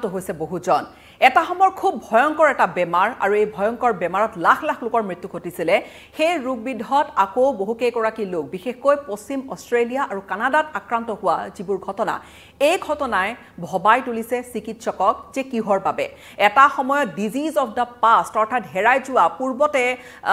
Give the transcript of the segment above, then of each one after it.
হৈছে বহুজন এটা সময়ৰ খুব ভয়ংকৰ এটা বেমাৰ আৰু এই ভয়ংকৰ বেমাৰত লাখ লাখ লোকৰ মৃত্যু ঘটিছিলে সেই ৰোগবিধত আকৌ বহুকেইগৰাকী লোক বিশেষকৈ পশ্চিম অষ্ট্ৰেলিয়া আৰু কানাডাত আক্ৰান্ত হোৱা যিবোৰ ঘটনা এই ঘটনাই ভবাই তুলিছে চিকিৎসকক যে কিহৰ বাবে এটা সময়ত ডিজিজ অফ দা পাষ্ট অৰ্থাৎ হেৰাই যোৱা পূৰ্বতে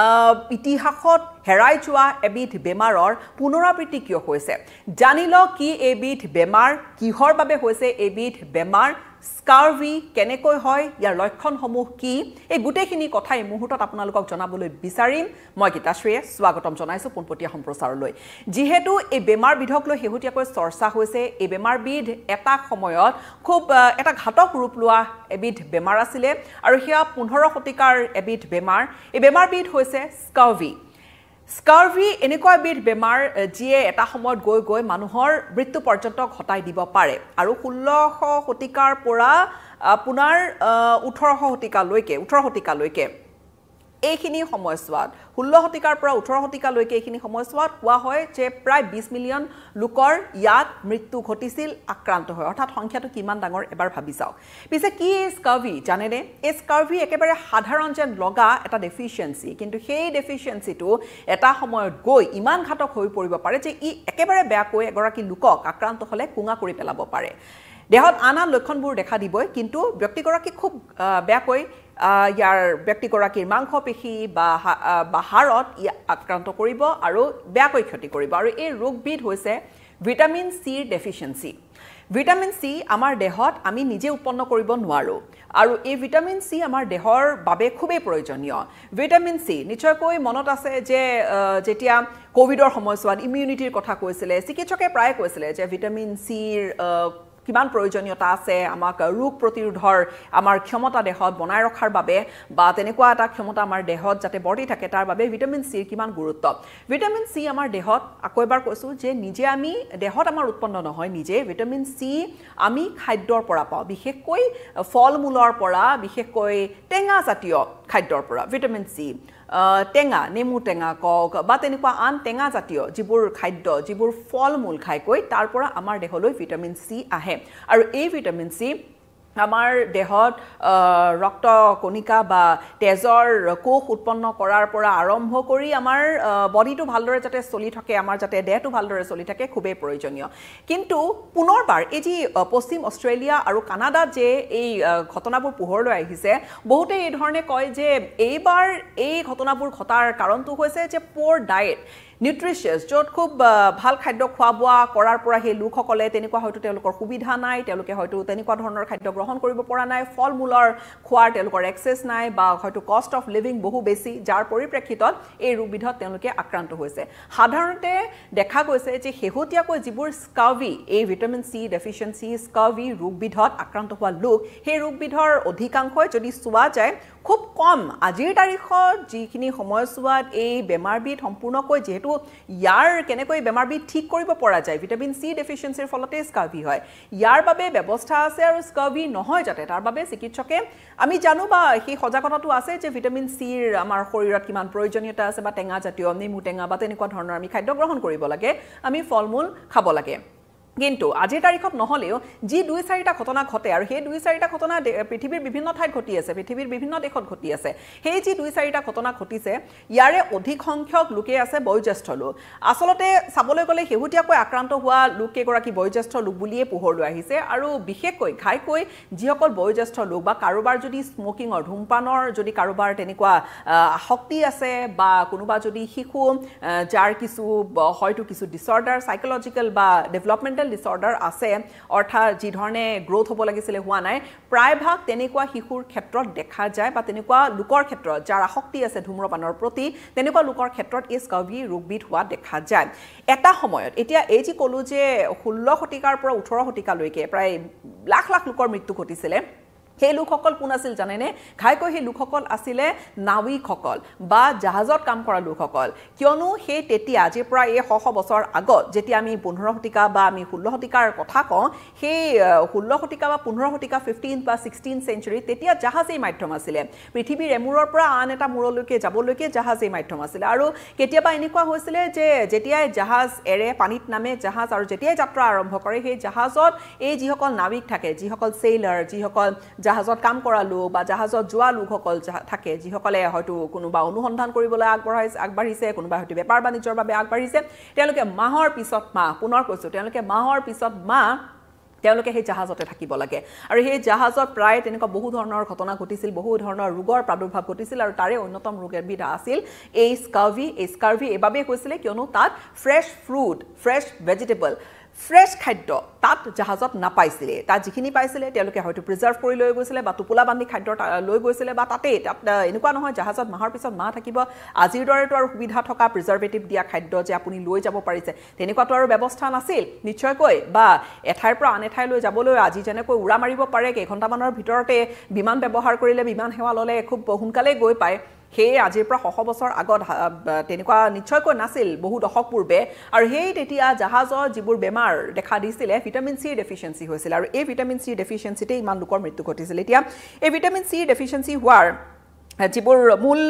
ইতিহাসত হেৰাই যোৱা এবিধ বেমাৰৰ পুনৰাবৃত্তি কিয় হৈছে জানিল কি এবিধ বেমাৰ কিহৰ বাবে হৈছে এবিধ বেমাৰ Scurvy কেনেকৈ হয় ইয়াৰ লক্ষণসমূহ কি এই গুটেখিনি কথা এই মুহূৰ্তত আপোনালোকক জনাবলৈ বিচাৰিম মই গীতাশ্ৰীয়ে স্বাগতম জনাইছো পোনপটীয়া সম্প্ৰচাৰলৈ যিহেতু এই বেমাৰ বিধক লৈ হেহুটিয়াকৈ চৰ্চা হৈছে এই বেমাৰ বিধ এটা সময়ত খুব এটা ঘাতক ৰূপ লোৱা এবিধ বেমাৰ আছিল আৰু হিয়া 15 শতিকাৰ এবিধ বেমাৰ এই বেমাৰ বিধ হৈছে Scurvy Scurvy এনেকুৱা এবিধ বেমাৰ যিয়ে এটা সময়ত গৈ গৈ মানুহৰ মৃত্যু পৰ্যন্ত ঘটাই দিব পাৰে আৰু 1600 শতিকাৰ পৰা আপোনাৰ 1800 শতিকালৈকে এইখিনি সময়ছোৱাত 16 শতিকাৰ পৰা 18 শতিকালৈকে এইখিনি সময়ছোৱাত কোৱা হয় যে প্ৰায় 20 মিলিয়ন লোকৰ ইয়াত মৃত্যু ঘটিছিল আক্ৰান্ত হয় অৰ্থাৎ সংখ্যাটো কিমান ডাঙৰ এবাৰ ভাবি চাওক পিছে কি Scurvy জানেনে এই Scurvy একেবাৰে সাধাৰণ যেন লগা এটা ডেফিচিয়েন্সি কিন্তু সেই ডেফিচিয়েন্সিটো এটা সময়ত গৈ ইমান ঘাতক হৈ পৰিব পাৰে যে ই একেবাৰে বেয়াকৈ এগৰাকী লোকক আক্ৰান্ত হলে কুঙা কৰি পেলাব পাৰে দেহত আনা লক্ষণবোৰ দেখা দিবই কিন্তু ব্যক্তিগৰাকী খুব বেয়াকৈ ইয়াৰ ব্যক্তিগৰাকীৰ মাংসপেশী বা হাড়ত আক্ৰান্ত কৰিব আৰু বেয়াকৈ ক্ষতি কৰিব আৰু এই ৰোগবিধ হৈছে vitamin C deficiency vitamin C আমাৰ দেহত আমি নিজে উৎপন্ন কৰিব নোৱাৰো আৰু এই ভিটামিন সি আমাৰ দেহৰ বাবে খুবেই প্ৰয়োজনীয় ভিটামিন সি নিশ্চয়কৈ মনত আছে যে যেতিয়া কোভিডৰ সময়ছোৱাত ইমিউনিটিৰ কথা কৈছিলে চিকিৎসকে প্ৰায় কৈছিলে যে ভিটামিন সিৰ কিমান প্ৰয়োজনীয়তা আছে আমাক ৰোগ প্ৰতিৰোধৰ আমাৰ ক্ষমতা দেহত বনাই ৰখাৰ বাবে বা তেনেকুৱা এটা ক্ষমতা আমাৰ দেহত যাতে বৰ্তি থাকে তাৰ বাবে ভিটামিন সিৰ কিমান গুৰুত্ব ভিটামিন সি আমাৰ দেহত আকৌ এবাৰ কৈছো যে নিজে আমি দেহত আমাৰ উৎপন্ন নহয় নিজে ভিটামিন সি আমি খাদ্যৰ পৰা পাওঁ বিশেষকৈ ফলমূলৰ পৰা বিশেষকৈ টেঙা জাতীয় খাদ্যৰ পৰা ভিটামিন সি টেঙা নেমু টেঙা কক বা তেনেকুৱা আন টেঙা জাতীয় যিবোৰ খাদ্য যিবোৰ ফলমূল খাইকৈ তাৰ পৰা আমাৰ দেহলৈ ভিটামিন সি আহে আৰু এই ভিটামিন সি আমাৰ দেহত ৰক্ত কণিকা বা তেজৰ কোষ উৎপন্ন কৰাৰ পৰা আৰম্ভ কৰি আমাৰ বডিটো ভালদৰে যাতে চলি থাকে আমাৰ যাতে দেহটো ভালদৰে চলি থাকে খুবেই প্ৰয়োজনীয় কিন্তু পুনৰবাৰ এই যি পশ্চিম অষ্ট্ৰেলিয়া আৰু কানাডাত যে এই ঘটনাবোৰ পোহৰলৈ আহিছে বহুতে এই ধৰণে কয় যে এইবাৰ এই ঘটনাবোৰ ঘটাৰ কাৰণটো হৈছে যে পোৰ ডায়েট নিউট্ৰিচিয়াছ য'ত খুব ভাল খাদ্য খোৱা বোৱা কৰাৰ পৰা সেই লোকসকলে তেনেকুৱা হয়তো তেওঁলোকৰ সুবিধা নাই তেওঁলোকে হয়তো তেনেকুৱা ধৰণৰ খাদ্য গ্ৰহণ কৰিব পৰা নাই ফলমূলৰ খোৱাৰ তেওঁলোকৰ এক্সেছ নাই বা হয়তো কষ্ট অফ লিভিং বহু বেছি যাৰ পৰিপ্ৰেক্ষিতত এই ৰোগবিধত তেওঁলোকে আক্ৰান্ত হৈছে সাধাৰণতে দেখা গৈছে যে শেহতীয়াকৈ যিবোৰ Scurvy এই ভিটামিন সি ডেফিচিয়েন্সি Scurvy ৰোগবিধত আক্ৰান্ত হোৱা লোক সেই ৰোগবিধৰ অধিকাংশই যদি চোৱা যায় খুব কম আজিৰ তাৰিখত যিখিনি সময়ছোৱাত এই বেমাৰবিধ সম্পূৰ্ণকৈ যেহেতু ইয়াৰ কেনেকৈ বেমাৰবিধ ঠিক কৰিব পৰা যায় ভিটামিন সি ডেফিচিয়েন্সিৰ ফলতে Scurvy হয় ইয়াৰ বাবে ব্যৱস্থা আছে আৰু Scurvy নহয় যাতে তাৰ বাবে চিকিৎসকে আমি জানো বা সেই সজাগতাটো আছে যে ভিটামিন সিৰ আমাৰ শৰীৰত কিমান প্ৰয়োজনীয়তা আছে বা টেঙা জাতীয় নেমু টেঙা বা তেনেকুৱা ধৰণৰ আমি খাদ্য গ্ৰহণ কৰিব লাগে আমি ফলমূল খাব লাগে কিন্তু আজিৰ তাৰিখত নহলেও যি 2-4টা ঘটনা ঘটে আৰু সেই 2-4টা ঘটনা পৃথিৱীৰ বিভিন্ন ঠাইত ঘটি আছে পৃথিৱীৰ বিভিন্ন দেশত ঘটি আছে সেই যি 2-4টা ঘটনা ঘটিছে ইয়াৰে অধিক সংখ্যক লোকে আছে বয়োজ্যেষ্ঠ লোক আসলতে চাবলৈ গলে হেহুটিয়াকৈ আক্ৰান্ত হোৱা লোক কেগৰাকী বয়োজ্যেষ্ঠ লোক বুলিয়ে পোহৰলৈ আহিছে আৰু বিশেষকৈ ঘাইকৈ যিসকল বয়োজ্যেষ্ঠ লোক বা কাৰোবাৰ যদি স্মোকিংৰ ধূমপানৰ যদি কাৰোবাৰ তেনেকুৱা আসক্তি আছে বা কোনোবা যদি শিশু যাৰ কিছু হয়তো কিছু ডিসঅৰ্ডাৰ সাইকোলজিক্যাল বা ডেভেলপমেন্টাল ডিসঅৰ্ডাৰ আছে অৰ্থাৎ যি ধৰণে গ্ৰোথ হ'ব লাগিছিল হোৱা নাই প্ৰায়ভাগ তেনেকুৱা শিশুৰ ক্ষেত্ৰত দেখা যায় বা তেনেকুৱা লোকৰ ক্ষেত্ৰত যাৰ আসক্তি আছে ধূম্ৰপানৰ প্ৰতি তেনেকুৱা লোকৰ ক্ষেত্ৰত এই Scurvy ৰোগবিধ হোৱা দেখা যায় এটা সময়ত এতিয়া এই যি কলো যে 16 শতিকাৰ পৰা 18 শতিকালৈকে প্ৰায় লাখ লাখ লোকৰ মৃত্যু ঘটিছিল সেই লোকসকল কোন আছিল জানেনে ঘাইকৈ সেই লোকসকল আছিলে নাৱিকসকল বা জাহাজত কাম কৰা লোকসকল কিয়নো সেই তেতিয়া আজিৰ পৰা এই শ বছৰ আগত যেতিয়া আমি 15 শতিকা বা আমি 16 শতিকাৰ কথা কওঁ সেই 16 শতিকা বা 15 শতিকা 15 বা 16 সেঞ্চুৰী তেতিয়া জাহাজেই মাধ্যম আছিলে পৃথিৱীৰ এমূৰৰ পৰা আন এটা মূৰলৈকে যাবলৈকে জাহাজেই মাধ্যম আছিলে আৰু কেতিয়াবা এনেকুৱা হৈছিলে যে যেতিয়াই জাহাজ এৰে পানীত নামে জাহাজ আৰু যেতিয়াই যাত্ৰা আৰম্ভ কৰে সেই জাহাজত এই যিসকল নাৱিক থাকে যিসকল সেইলাৰ যিসকল জাহাজত কাম কৰা লোক বা জাহাজত যোৱা লোকসকল থাকে যিসকলে হয়তো কোনোবা অনুসন্ধান কৰিবলৈ আগবাঢ়িছে কোনোবা হয়তো বেপাৰ বাণিজ্যৰ বাবে আগবাঢ়িছে তেওঁলোকে মাহৰ পিছত মাহ পুনৰ কৈছো তেওঁলোকে মাহৰ পিছত মাহ তেওঁলোকে সেই জাহাজতে থাকিব লাগে আৰু সেই জাহাজত প্ৰায় তেনেকুৱা বহু ধৰণৰ ঘটনা ঘটিছিল বহু ধৰণৰ ৰোগৰ প্ৰাদুৰ্ভাৱ ঘটিছিল আৰু তাৰে অন্যতম ৰোগ এবিধ আছিল এই স্কাৰ্ভি এবাবে হৈছিলে কিয়নো তাত fresh fruit fresh vegetable fresh খাদ্য তাত জাহাজত নাপাইছিলে তাত যিখিনি পাইছিলে তেওঁলোকে হয়তো প্ৰিজাৰ্ভ কৰি লৈ গৈছিলে বা টোপোলা বান্ধি খাদ্য লৈ গৈছিলে বা তাত এনেকুৱা নহয় জাহাজত মাহৰ পিছত মাহ থাকিব আজিৰ দৰেতো আৰু সুবিধা থকা প্ৰিজাৰ্ভেটিভ দিয়া খাদ্য যে আপুনি লৈ যাব পাৰিছে তেনেকুৱাতো আৰু ব্যৱস্থা নাছিল নিশ্চয়কৈ বা এঠাইৰ পৰা আন এঠাইলৈ যাবলৈ আজি যেনেকৈ উৰা মাৰিব পাৰে কেইঘণ্টামানৰ ভিতৰতে বিমান ব্যৱহাৰ কৰিলে বিমান সেৱা ল'লে খুব সোনকালে গৈ পায় সেই আজিৰ পৰা শ বছৰ আগত তেনেকুৱা নিশ্চয়কৈ নাছিল বহু দশক পূৰ্বে আৰু সেই তেতিয়া জাহাজৰ যিবোৰ বেমাৰ দেখা দিছিলে ভিটামিন সি ডেফিচিয়েন্সি হৈছিল আৰু এই ভিটামিন সি ডেফিচিয়েন্সিতে ইমান লোকৰ মৃত্যু ঘটিছিল এতিয়া এই ভিটামিন সি ডেফিচিয়েন্সি হোৱাৰ যিবোৰ মূল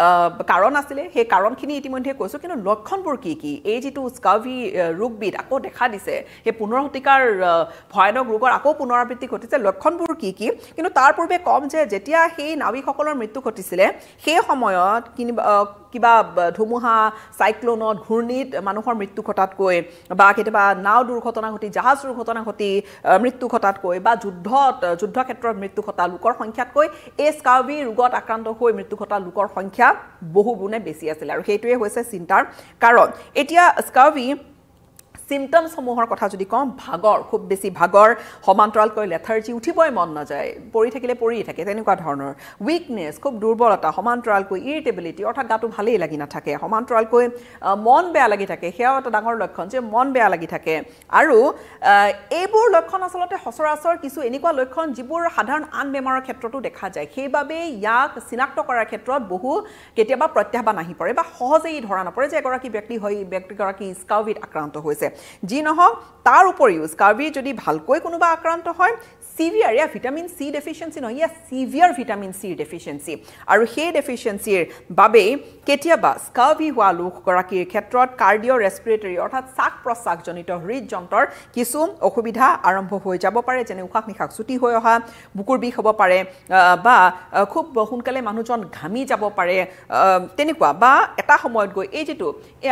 কাৰণ আছিলে সেই কাৰণখিনি ইতিমধ্যে কৈছো কিন্তু লক্ষণবোৰ কি এই যিটো স্কাৰ্ভি ৰোগবিধ আকৌ দেখা দিছে সেই 15 শতিকাৰ ভয়ানক ৰোগৰ আকৌ পুনৰাবৃত্তি ঘটিছে লক্ষণবোৰ কি কিন্তু তাৰ পূৰ্বে কম যে যেতিয়া সেই নাৱিকসকলৰ মৃত্যু ঘটিছিলে সেই সময়ত কিবা ধুমুহা সাইক্লোনত ঘূৰ্ণিত মানুহৰ মৃত্যু ঘটাতকৈ বা কেতিয়াবা নাও দুৰ্ঘটনা ঘটি জাহাজ দুৰ্ঘটনা ঘটি মৃত্যু ঘটাতকৈ বা যুদ্ধ ক্ষেত্ৰত মৃত্যু ঘটা লোকৰ সংখ্যাতকৈ এই স্কাৰ্ভি ৰোগত আক্ৰান্ত হৈ মৃত্যু ঘটা লোকৰ সংখ্যা বহু গুণে বেছি আছিল আৰু সেইটোৱে হৈছে চিন্তাৰ কাৰণ এতিয়া স্কাৰ্ভি symptoms সমূহৰ কথা যদি কম ভাগৰ খুব বেছি ভাগৰ সমান্তৰালকৈ লেথাৰ্জি উঠিবই মন নাযায় পৰি থাকিলে পৰি থাকে তেনেকুৱা ধৰণৰ উইকনেছ খুব দুৰ্বলতা সমান্তৰালকৈ ইৰিটেবিলিটি অৰ্থাৎ গাটো ভালেই লাগি নাথাকে সমান্তৰালকৈ মন বেয়া লাগি থাকে সেয়াও এটা ডাঙৰ লক্ষণ যে মন বেয়া লাগি থাকে আৰু এইবোৰ লক্ষণ আচলতে সচৰাচৰ কিছু এনেকুৱা লক্ষণ যিবোৰ সাধাৰণ আন বেমাৰৰ ক্ষেত্ৰতো দেখা যায় সেইবাবে ইয়াক চিনাক্ত কৰাৰ ক্ষেত্ৰত বহু কেতিয়াবা প্ৰত্যাহ্বান আহি পৰে বা সহজেই ধৰা নপৰে যে এগৰাকী ব্যক্তিগৰাকী স্কাৰ্ভিত আক্ৰান্ত হৈছে যি নহওক তাৰ উপৰিও স্কাৰ্ভি যদি ভালকৈ কোনোবা আক্ৰান্ত হয় সিভিয়াৰ ইয়া ভিটামিন সি ডেফিচিয়েন্সি নহয় ইয়া সিভিয়াৰ ভিটামিন সি ডেফিচিয়েন্সি আৰু সেই ডেফিচিয়েন্সিৰ বাবে কেতিয়াবা স্কাৰ্ভি হোৱা লোকগৰাকীৰ ক্ষেত্ৰত কাৰ্ডিঅ ৰেসপিৰেটৰী অৰ্থাৎ শ্বাস প্ৰশ্বাসজনিত হৃদযন্ত্ৰৰ কিছু অসুবিধা আৰম্ভ হৈ যাব পাৰে যেনে উশাহ নিশাহ চুটি হৈ অহা বুকুৰ বিষ হ'ব পাৰে বা খুব সোনকালে মানুহজন ঘামি যাব পাৰে তেনেকুৱা বা এটা সময়ত গৈ এই যেটো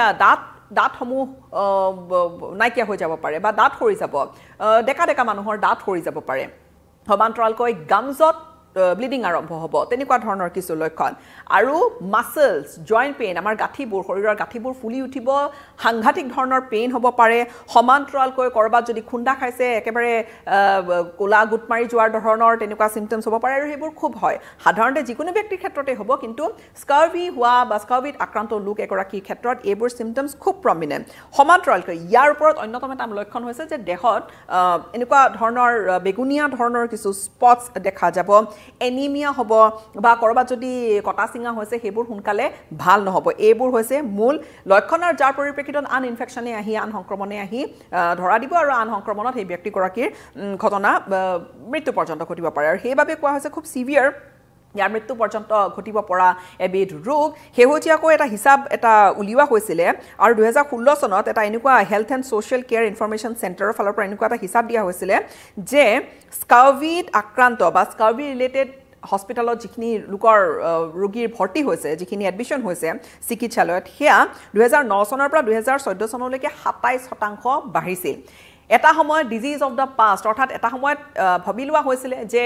দাঁতসমূহ নাইকিয়া হৈ যাব পাৰে বা দাঁত সৰি যাব ডেকা মানুহৰ দাঁত সৰি যাব পাৰে সমান্তৰালকৈ গামজত ব্লিডিং আৰম্ভ হ'ব তেনেকুৱা ধৰণৰ কিছু লক্ষণ আৰু মাসলছ জয়েন্ট পেইন আমাৰ গাঁঠিবোৰ শৰীৰৰ গাঁঠিবোৰ ফুলি উঠিব সাংঘাতিক ধৰণৰ পেইন হ'ব পাৰে সমান্তৰালকৈ কৰবাত যদি খুন্দা খাইছে একেবাৰে কোলা গুট মাৰি যোৱাৰ ধৰণৰ তেনেকুৱা সিম্পটমছ হ'ব পাৰে আৰু সেইবোৰ খুব হয় সাধাৰণতে যিকোনো ব্যক্তিৰ ক্ষেত্ৰতে হ'ব কিন্তু স্কাৰ্ভি হোৱা বা স্কাৰ্ভিত আক্ৰান্ত লোক এগৰাকীৰ ক্ষেত্ৰত এইবোৰ সিম্পটমছ খুব প্ৰমিনেন্ট সমান্তৰালকৈ ইয়াৰ ওপৰত অন্যতম এটা লক্ষণ হৈছে যে দেহত এনেকুৱা ধৰণৰ বেগুনীয়া ধৰণৰ কিছু স্পটছ দেখা যাব এনিমিয়া হ'ব বা কৰবাত যদি কটা চিঙা হৈছে সেইবোৰ সোনকালে ভাল নহব এইবোৰ হৈছে মূল লক্ষণ আৰু যাৰ পৰিপ্ৰেক্ষিতত আন ইনফেকচনে আহি আন সংক্ৰমণে আহি ধৰা দিব আৰু আন সংক্ৰমণত সেই ব্যক্তিগৰাকীৰ ঘটনা মৃত্যু পৰ্যন্ত ঘটিব পাৰে আৰু সেইবাবে কোৱা হৈছে খুব সিভিয়াৰ ইয়াৰ মৃত্যু পৰ্যন্ত ঘটিব পৰা এবিধ ৰোগ হেহতীয়াকৈ এটা হিচাপ এটা উলিওৱা হৈছিলে আৰু 2016 চনত এটা এনেকুৱা health and social care information চেণ্টাৰৰ ফালৰ পৰা এনেকুৱা এটা হিচাপ দিয়া হৈছিলে যে স্কাৰ্ভিত আক্ৰান্ত বা স্কাৰ্ভি ৰিলেটেড হস্পিটালত যিখিনি লোকৰ ৰোগীৰ ভৰ্তি হৈছে যিখিনি এডমিশন হৈছে চিকিৎসালয়ত সেয়া 2009 চনৰ পৰা 2014 চনলৈকে 27% বাঢ়িছিল এটা সময় ডিজিজ অফ দা পাষ্ট অৰ্থাৎ এটা সময়ত ভাবি লোৱা হৈছিল যে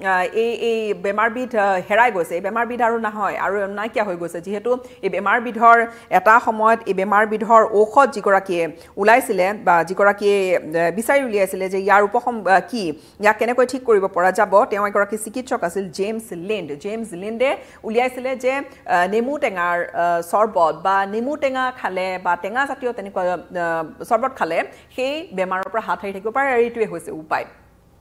এই বেমাৰবিধ হেৰাই গৈছে এই বেমাৰবিধ আৰু নহয় আৰু নাইকিয়া হৈ গৈছে যেহেতু এই বেমাৰবিধৰ এটা সময়ত এই বেমাৰবিধৰ ঔষধ যিগৰাকীয়ে ওলাইছিলে বা যিগৰাকীয়ে বিচাৰি উলিয়াইছিলে যে ইয়াৰ উপশম কি ইয়াক কেনেকৈ ঠিক কৰিব পৰা যাব তেওঁ এগৰাকী চিকিৎসক আছিল জেমছ লিণ্ডে উলিয়াইছিলে যে নেমু টেঙাৰ চৰবত বা নেমু টেঙা খালে বা টেঙা জাতীয় তেনেকুৱা চৰবত খালে সেই বেমাৰৰ হাত হাৰি থাকিব পাৰে আৰু এইটোৱে হৈছে উপায়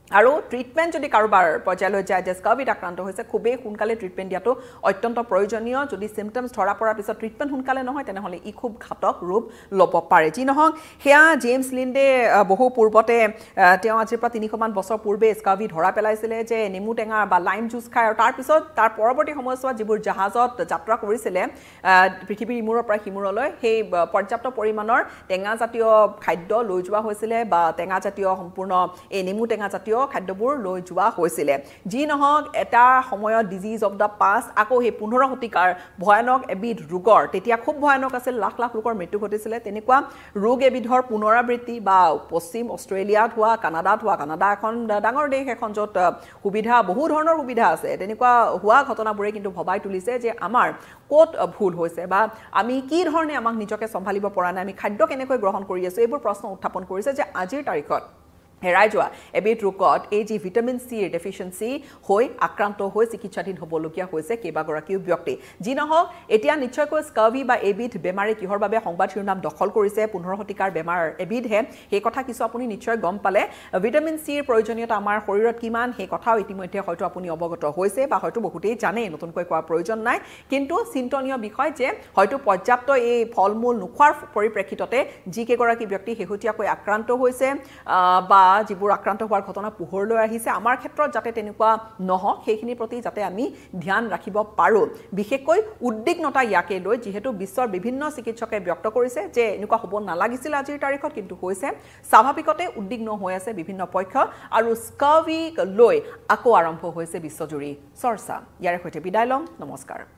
আৰু ট্ৰিটমেণ্ট যদি কাৰোবাৰ পৰ্যায়লৈ যায় যে স্কাৰ্ভিত আক্ৰান্ত হৈছে খুবেই সোনকালে ট্ৰিটমেণ্ট দিয়াটো অত্যন্ত প্ৰয়োজনীয় যদি চিমটমছ ধৰা পৰাৰ পিছত ট্ৰিটমেণ্ট সোনকালে নহয় তেনেহ'লে ই খুব ঘাতক ৰূপ ল'ব পাৰে যি নহওক সেয়া জেমছ লিণ্ডে বহু পূৰ্বতে তেওঁ আজিৰ পৰা 300মান বছৰ পূৰ্বে স্কাৰ্ভি ধৰা পেলাইছিলে যে নেমু টেঙা বা লাইম জুচ খায় আৰু তাৰপিছত তাৰ পৰৱৰ্তী সময়ছোৱাত যিবোৰ জাহাজত যাত্ৰা কৰিছিলে পৃথিৱীৰ ইমূৰৰ পৰা সিমূৰলৈ সেই পৰ্যাপ্ত পৰিমাণৰ টেঙাজাতীয় খাদ্য লৈ যোৱা হৈছিলে বা টেঙাজাতীয় সম্পূৰ্ণ এই নেমু টেঙাজাতীয় খাদ্যবোৰ লৈ যোৱা হৈছিলে যি নহওক এটা সময়ত ডিজিজ অফ দ্য পাষ্ট আকৌ সেই 15 শতিকাৰ ভয়ানক এবিধ ৰোগৰ তেতিয়া খুব ভয়ানক আছিল লাখ লাখ লোকৰ মৃত্যু ঘটিছিলে তেনেকুৱা ৰোগ এবিধৰ পুনৰাবৃত্তি বা পশ্চিম অষ্ট্ৰেলিয়াত হোৱা কানাডাত হোৱা কানাডা এখন ডাঙৰ দেশ এখন য'ত সুবিধা বহু ধৰণৰ সুবিধা আছে তেনেকুৱা হোৱা ঘটনাবোৰে কিন্তু ভবাই তুলিছে যে আমাৰ ক'ত ভুল হৈছে বা আমি কি ধৰণে আমাক নিজকে চম্ভালিব পৰা নাই আমি খাদ্য কেনেকৈ গ্ৰহণ কৰি আছো এইবোৰ প্ৰশ্ন উত্থাপন কৰিছে যে আজিৰ তাৰিখত হেৰাই যোৱা এবিধ ৰোগত এই যি ভিটামিন চিৰ ডেফিচিয়েঞ্চি হৈ আক্ৰান্ত হৈ চিকিৎসাধীন হ'বলগীয়া হৈছে কেইবাগৰাকীও ব্যক্তি যি নহওক এতিয়া নিশ্চয়কৈ স্কাৰ্ভি বা এবিধ বেমাৰে কিহৰ বাবে সংবাদ শিৰোনাম দখল কৰিছে 15 শতিকাৰ বেমাৰ এবিধহে সেই কথা কিছু আপুনি নিশ্চয় গম পালে ভিটামিন চিৰ প্ৰয়োজনীয়তা আমাৰ শৰীৰত কিমান সেই কথাও ইতিমধ্যে হয়তো আপুনি অৱগত হৈছে বা হয়তো বহুতেই জানে নতুনকৈ কোৱাৰ প্ৰয়োজন নাই কিন্তু চিন্তনীয় বিষয় যে হয়তো পৰ্যাপ্ত এই ফলমূল নোখোৱাৰ পৰিপ্ৰেক্ষিততে যি কেইগৰাকী ব্যক্তি শেহতীয়াকৈ আক্ৰান্ত হৈছে বা যিবোৰ আক্ৰান্ত হোৱাৰ ঘটনা পোহৰলৈ আহিছে আমাৰ ক্ষেত্ৰত যাতে তেনেকুৱা নহওক সেইখিনিৰ প্ৰতি যাতে আমি ধ্যান ৰাখিব পাৰোঁ বিশেষকৈ উদ্বিগ্নতা ইয়াকে লৈ যিহেতু বিশ্বৰ বিভিন্ন চিকিৎসকে ব্যক্ত কৰিছে যে এনেকুৱা হ'ব নালাগিছিল আজিৰ তাৰিখত কিন্তু হৈছে স্বাভাৱিকতে উদ্বিগ্ন হৈ আছে বিভিন্ন পক্ষ আৰু স্কাৰ্ভিক লৈ আকৌ আৰম্ভ হৈছে বিশ্বজুৰি চৰ্চা ইয়াৰ সৈতে বিদায় লম নমস্কাৰ